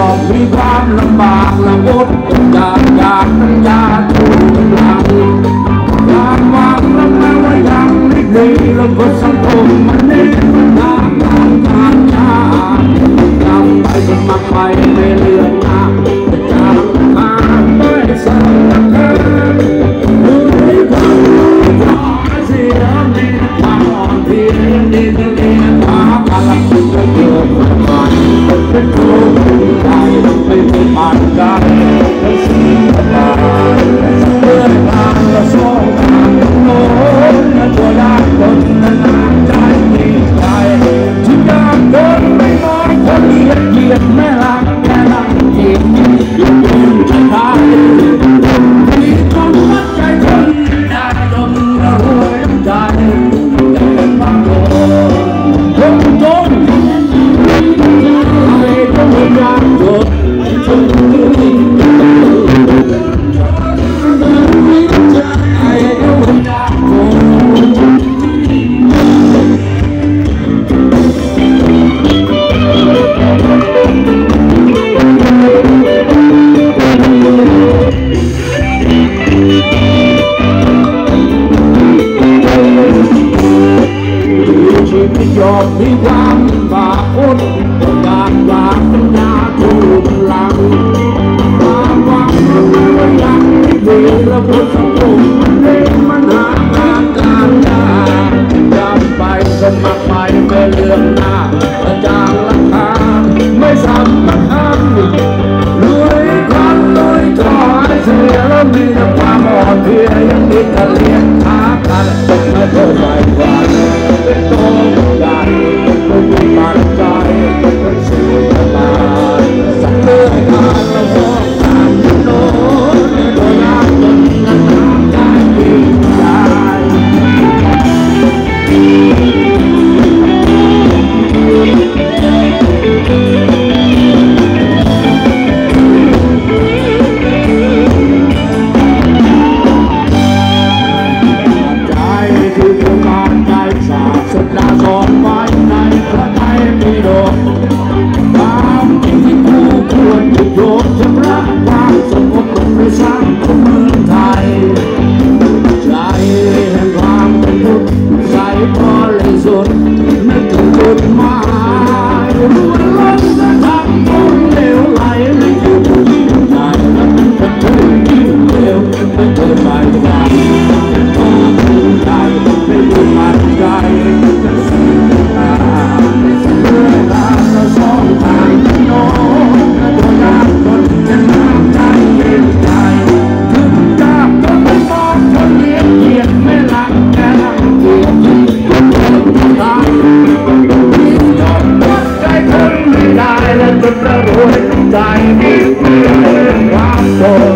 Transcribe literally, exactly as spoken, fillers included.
อบมีความลำบากละอดจากอยากน้ำยาทุกหลังความหวังละแม้ว่ายังไม่ดีแล้วก็สังคมมันนี้ทางทางทางยากทำไปสมัครไปไม่เลือกหน้าจากทางไม่สนับสนุนรู้ที่ความร้อนเสียมีความอ่อนเพลียดีจะเรียนหาพลังจะเกิดขึ้นมาเป็นตัวใจไม่มีปานกันทั้งสิ่งต่างๆเมื่อทางละสองทางโน้นตัวยากคนนั้นใจมีใจที่ยากคนไม่น้อยคนเหยียดเหยียดแม่ลังแม่ลังเหยียดเหยียดเหยียดใจได้ที่คนวัดใจคนได้จนระหวยใจใจเป็นบางคนจนจนให้ต้องยากจนจนยอมมีความบาปอดอยากหลับปัญญาถูกหลังความหวังว่ายังไม่ดีแล้วบทสังคมมันเล่นมันหาทางการยากจำไปสมัครไปไม่เลือกหน้าจางราคาไม่สำคัญรวยคนรวยถอยเสียแล้วมีแต่ความอ่อนเพลียยังมีแต่เลี้ยงหากันไม่เท่าไหร่กว่าเป็นตัวใหญ่ไม่มีมันใจเป็นสิ่งต่างๆสักเมื่อทางเราสองทางโน้นตัวยากจนนั้นใจดีใจสุดาสอนไว้ในพระไตรปิฎกความจริงที่คู่ควรจะโยนชำระความสงบในสังคมเมืองไทยใจแห่งความเป็นทุกข์ใส่บริสุทธิ์นึกถึงจุดหมายล้วนล้นจะทำบุญเลวไหลไม่หยุดยิ่งใหญ่และเป็นกระทุ้งยิ่งเร็วไม่เคยไปไหนต้องภูมิใจไม่หยุดมั่นใจใจมีความโศก